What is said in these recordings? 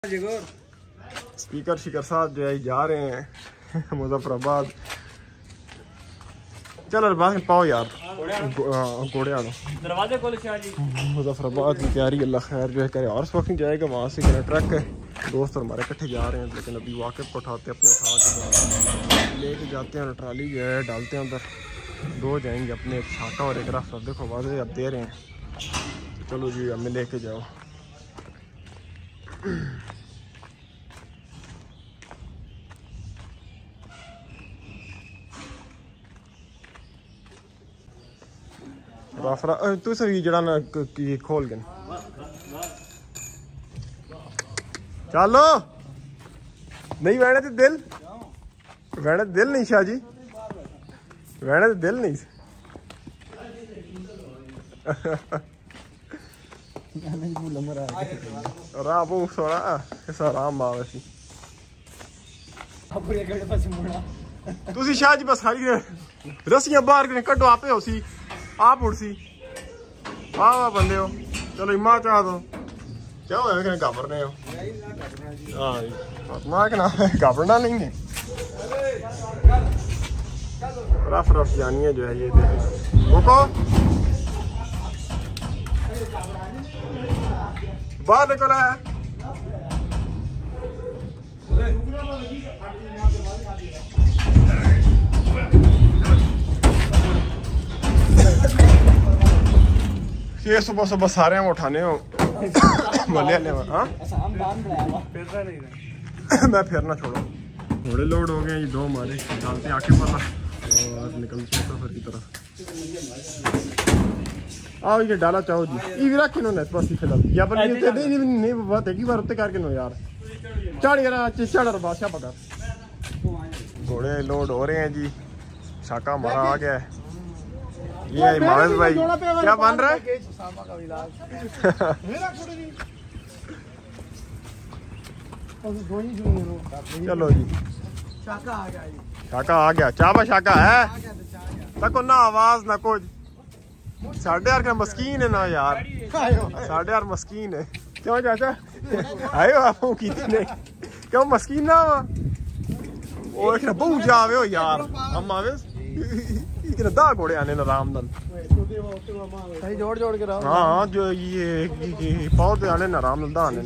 Speaker शिकर साहब जो है जा रहे हैं मुजफ्फराबाद। चल अरबाज पाओ यार घोड़े आनो दरवाजे खोल जी। मुजफ्फराबाद की तैयारी अल्लाह खैर जो है करे और वक्त जाएगा। वहाँ से मेरा ट्रक है, दोस्त हमारे इकट्ठे जा रहे हैं, लेकिन अभी वाकिफ को उठाते अपने उठा के लेके जाते हैं और ट्राली जो है डालते हैं अंदर। दो जाएंगे अपने, एक छाका और एक रफ। अब देखो वादे अब दे रहे हैं तो चलो जी हमें लेके जाओ। राफरा तू सही जड़ा ना खोल गए चलो नहीं वैने तो दिल नहीं शाह जी, वैने तो दिल नहीं राह बहुत सोना ऐसा आराम आवे तुसी शाह जी बस सारी रस्सियां बाहर कड्डो आपे हो सी आप उड़सी वाह वाह बंदे हो। चलो इमा चाह दो क्या हो घबरने हो? हाँ माँ के नाम घबरना नहीं है। रफ रफ जानी है जो है ये देखो बाहर निकला है। ये सुबह सुबह सारे हम उठाने हो मले हाँ मैं फिरना छोड़ो। घोड़े लोड हो गए ये दो हमारे डालते हैं आके वाला और निकलते हैं सफर की तरफ। आओ ये डाला चाहो जी ये रख इन्होंने बस फिलहाल या पर नहीं बात है कि बार उत्ते करके नो यार चढ़ चढ़ बादशाह पकड़। घोड़े लोड हो रहे हैं जी, शाका हमारा आ गया है। ये मावेद भाई क्या बन रहा है? चलो जी शाका आ गया चाबा शाका है तको ना आवाज ना कुछ। साढ़े यार का मस्कीन है ना यार, साढ़े यार मस्कीन है क्यों चाचा आयो आप कितने क्यों मस्कीन ना वो बहु जावे हो यार हम आवे दा घोड़े आने ना आराम नाल जोड़ जोड़ के हाँ जो ये पौधे आने ना आराम नाल दा आने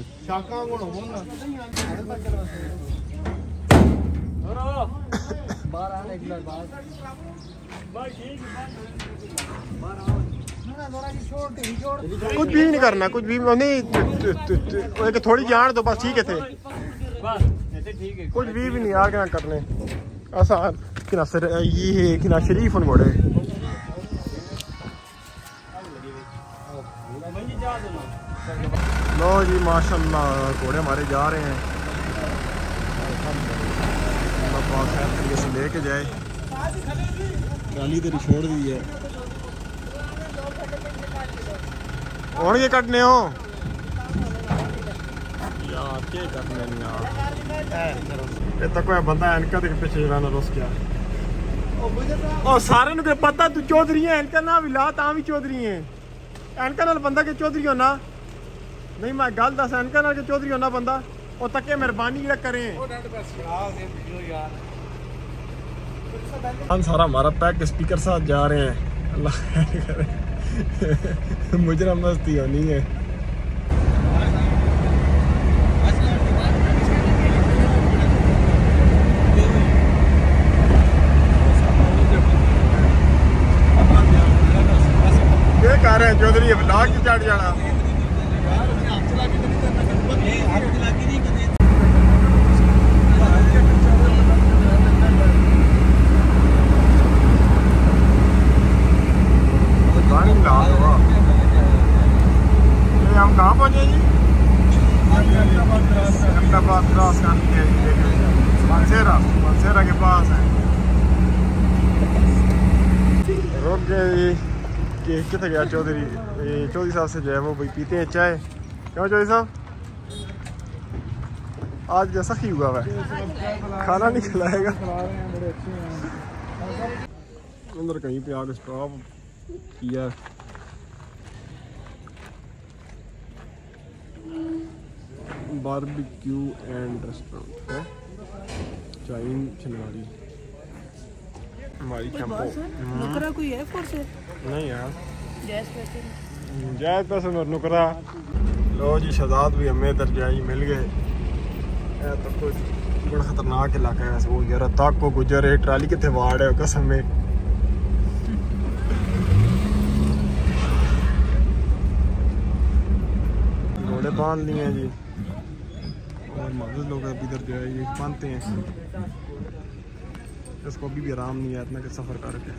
कुछ भी नहीं करना, कुछ भी नहीं थोड़ी जान दो बस ठीक है थे कुछ भी नहीं यार क्या करने आसान किना सर ये किना शरीफ उन घोड़े। लो जी माशाल्लाह घोड़े हमारे जा रहे हैं, तरीके से लेके जाए। ट्राली तेरी छोड़ दी है और ये कटने हो यार क्या करने यार ये तो कोई बंदा इनका देख पीछे जाना रोस क्या और सारे नु पता तू चौधरी है इनका ना विला ता भी चौधरी है इनका नाल बंदा के चौधरी हो ना नहीं मैं गल दस इनका नाल के चौधरी हो ना बंदा और तके मेहरबानी जरा करें। हम सारा हमारा पैक स्पीकर साथ जा रहे हैं अल्लाह करे मुजरा मस्ती होनी है। क्या कर रहे हैं चौधरी ब्लॉग की चढ़ जाना हम कहाँ पहुँचे जी? अहमदाबाद क्रॉस करके मानसेरा के पास है रुक गए जी। कितने गया चौधरी? चौधरी साहब से जो है वो भाई पीते हैं चाय। क्यों चौधरी साहब आज जैसा ही हुआ है खाना नहीं खिलाएगा अंदर कहीं पे आगे स्टॉप किया। बारबेक्यू एंड रेस्टोरेंट है चाइन छिंदवाड़ी हमारी कैंपो नुकरा कोई है फॉर से नहीं यार जैस पैसे मेरे नुकरा लो जी शहजाद भी हमें इधर जाई मिल गए तो कुछ बड़ा खतरनाक इलाका है वो यार तक को गुजर है ट्राली कितने वार्ड है कसम में घोड़े बांध लिए हैं जी और मौजूद लोग अभी इधर जो है ये बांधते हैं इसको अभी भी आराम नहीं है इतना कि सफ़र करके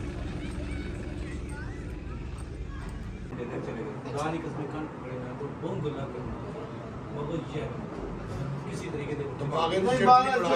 किसी तरीके से तो आगे नहीं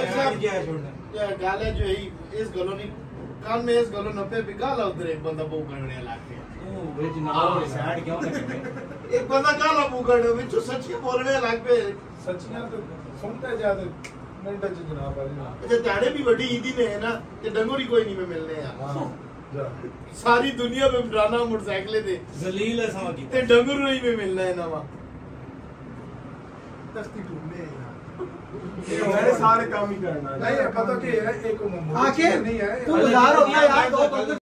गाले जो है इस कॉलोनी काल में इस कॉलोनी पे भी गाला उधर एक बंदा बो करने लाके ओ ब्रिज नाम साइड क्यों ना करते एक बंदा गाला बो करने में जो सच के बोलने लाग पे सचियां तो सुनते ज्यादा मिनट च जनाब अच्छा ताड़े भी बड़ी ईदी ने है ना कि डंगोरी कोई नहीं में मिलने यार सारी दुनिया में डराना मोटरसाइकिल थे जलील है समा की ते डंगोर नहीं में मिलना है ना वहां तस्ती ढूंढने हैं मैंने सारे काम ही करना नहीं पता कि है एक आखिर नहीं है तू बाजार होता है यार दो बंदे